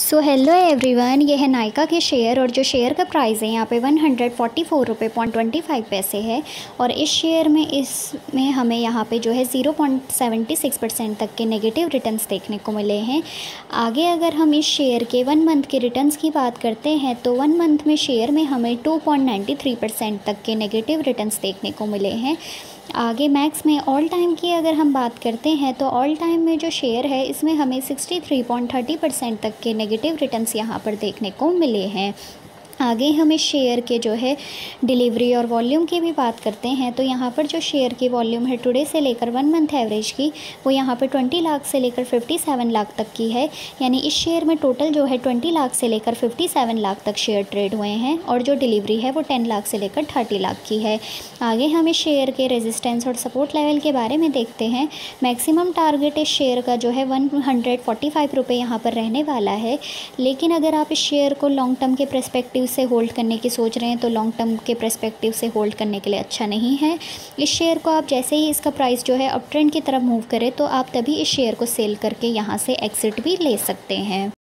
So hello everyone, ये है नायका के शेयर और जो शेयर का प्राइस है यहाँ पे 144.25 है। और इस शेयर में इसमें हमें यहाँ पे जो है 0.76% तक के नेगेटिव रिटर्न्स देखने को मिले हैं। आगे अगर हम इस शेयर के 1 मंथ के रिटर्न्स की बात करते हैं तो 1 मंथ में शेयर में हमें 2.93% तक के नेगेटिव रिटर्न्स देखने को मिले हैं। आगे मैक्स में ऑल टाइम की अगर हम बात करते हैं तो ऑल टाइम में जो शेयर है इसमें हमें 63.30% तक के नेगेटिव रिटर्न्स यहाँ पर देखने को मिले हैं। आगे हम इस शेयर के जो है डिलीवरी और वॉल्यूम की भी बात करते हैं तो यहाँ पर जो शेयर की वॉल्यूम है टुडे से लेकर 1 मंथ एवरेज की वो यहाँ पर 20 लाख से लेकर 57 लाख तक की है। यानी इस शेयर में टोटल जो है 20 लाख से लेकर 57 लाख तक शेयर ट्रेड हुए हैं और जो डिलीवरी है वो 10 लाख से लेकर 30 लाख की है। आगे हम इस शेयर के रेजिस्टेंस और सपोर्ट लेवल के बारे में देखते हैं। मैक्सिमम टारगेट इस शेयर का जो है 145 रुपये यहाँ पर रहने वाला है। लेकिन अगर आप इस शेयर को लॉन्ग टर्म के पर्सपेक्टिव से होल्ड करने की सोच रहे हैं तो लॉन्ग टर्म के पर्सपेक्टिव से होल्ड करने के लिए अच्छा नहीं है। इस शेयर को आप जैसे ही इसका प्राइस जो है अप ट्रेंड की तरफ मूव करे तो आप तभी इस शेयर को सेल करके यहाँ से एग्जिट भी ले सकते हैं।